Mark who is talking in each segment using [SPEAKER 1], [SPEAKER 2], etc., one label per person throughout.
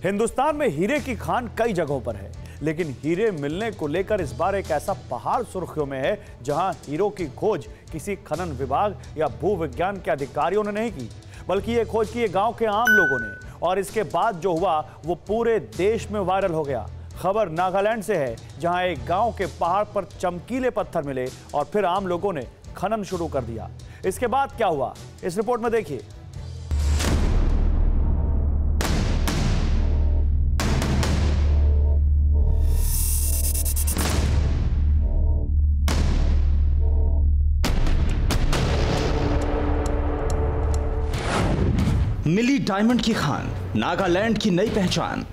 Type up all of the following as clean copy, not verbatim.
[SPEAKER 1] हिंदुस्तान में हीरे की खान कई जगहों पर है, लेकिन हीरे मिलने को लेकर इस बार एक ऐसा पहाड़ सुर्खियों में है जहां हीरों की खोज किसी खनन विभाग या भू विज्ञान के अधिकारियों ने नहीं की, बल्कि ये खोज की है गांव के आम लोगों ने। और इसके बाद जो हुआ वो पूरे देश में वायरल हो गया। खबर नागालैंड से है, जहां एक गांव के पहाड़ पर चमकीले पत्थर मिले और फिर आम लोगों ने खनन शुरू कर दिया। इसके बाद क्या हुआ, इस रिपोर्ट में देखिए।
[SPEAKER 2] मिली डायमंड की खान, नागालैंड की नई पहचान।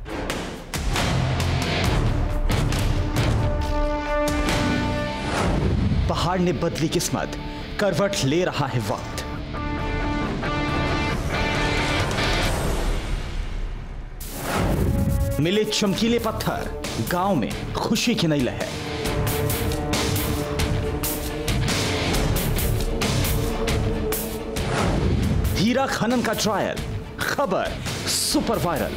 [SPEAKER 2] पहाड़ ने बदली किस्मत, करवट ले रहा है वक्त। मिले चमकीले पत्थर, गांव में खुशी की नई लहर। हीरा खनन का ट्रायल, खबर सुपर वायरल।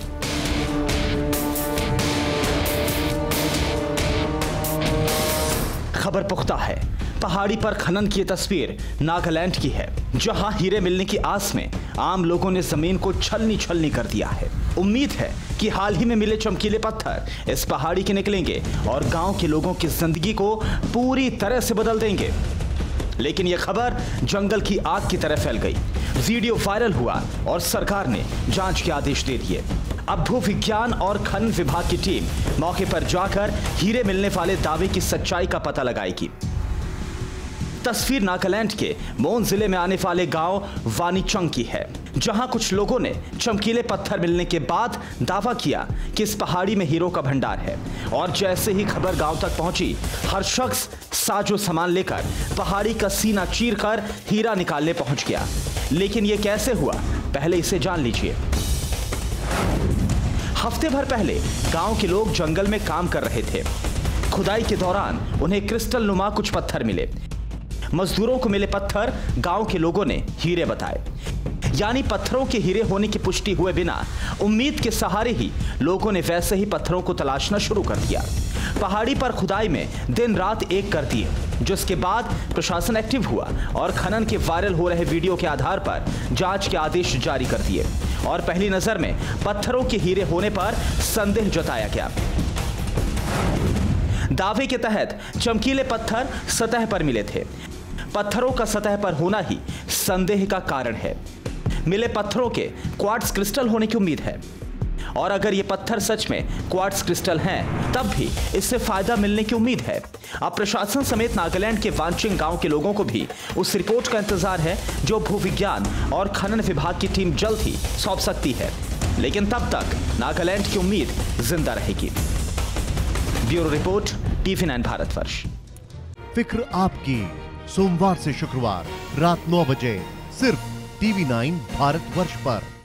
[SPEAKER 2] खबर पुख्ता है, पहाड़ी पर खनन की तस्वीर नागालैंड की है, जहां हीरे मिलने की आस में आम लोगों ने जमीन को छलनी छलनी कर दिया है। उम्मीद है कि हाल ही में मिले चमकीले पत्थर इस पहाड़ी के निकलेंगे और गांव के लोगों की जिंदगी को पूरी तरह से बदल देंगे। लेकिन यह खबर जंगल की आग की तरह फैल गई। वीडियो वायरल हुआ और सरकार ने जांच के आदेश दे दिए। अब भू विज्ञान और खनन विभाग की टीम मौके पर जाकर हीरे मिलने वाले दावे की सच्चाई का पता लगाएगी। तस्वीर नागालैंड के मोन जिले में आने वाले गांव वानीचंग की है, जहां कुछ लोगों ने चमकीले पत्थर मिलने के बाद दावा किया कि इस पहाड़ी में हीरो का भंडार है। और जैसे ही खबर गांव तक पहुंची, हर शख्स साजो सामान लेकर पहाड़ी का सीना चीरकर हीरा निकालने पहुंच गया। लेकिन यह कैसे हुआ, पहले इसे जान लीजिए। हफ्ते भर पहले गांव के लोग जंगल में काम कर रहे थे। खुदाई के दौरान उन्हें क्रिस्टल नुमा कुछ पत्थर मिले। मजदूरों को मिले पत्थर गांव के लोगों ने हीरे बताए, यानी पत्थरों के हीरे होने की पुष्टि हुए बिना उम्मीद के सहारे ही लोगों ने वैसे ही पत्थरों को तलाशना शुरू कर दिया। पहाड़ी पर खुदाई में दिन रात एक कर दिए, जिसके बाद प्रशासन एक्टिव हुआ और खनन के वायरल हो रहे वीडियो के आधार पर जांच के आदेश जारी कर दिए। और पहली नजर में पत्थरों के हीरे होने पर संदेह जताया गया। दावे के तहत चमकीले पत्थर सतह पर मिले थे। पत्थरों का सतह पर होना ही संदेह का कारण है। मिले पत्थरों के क्वार्ट्ज क्रिस्टल होने की उम्मीद है। और अगर ये पत्थर सच में क्वार्ट्ज क्रिस्टल हैं, तब भी इससे फायदा मिलने की उम्मीद है। अब प्रशासन समेत नागालैंड के वानचिंग गांव के लोगों को भी उस रिपोर्ट का इंतजार है, जो भू विज्ञान और खनन विभाग की टीम जल्द ही सौंप सकती है। लेकिन तब तक नागालैंड की उम्मीद जिंदा रहेगी। Bureau report, TV9 Bharatvarsh.
[SPEAKER 3] फिक्र आपकी, सोमवार से शुक्रवार रात 9 बजे सिर्फ TV9 भारतवर्ष पर।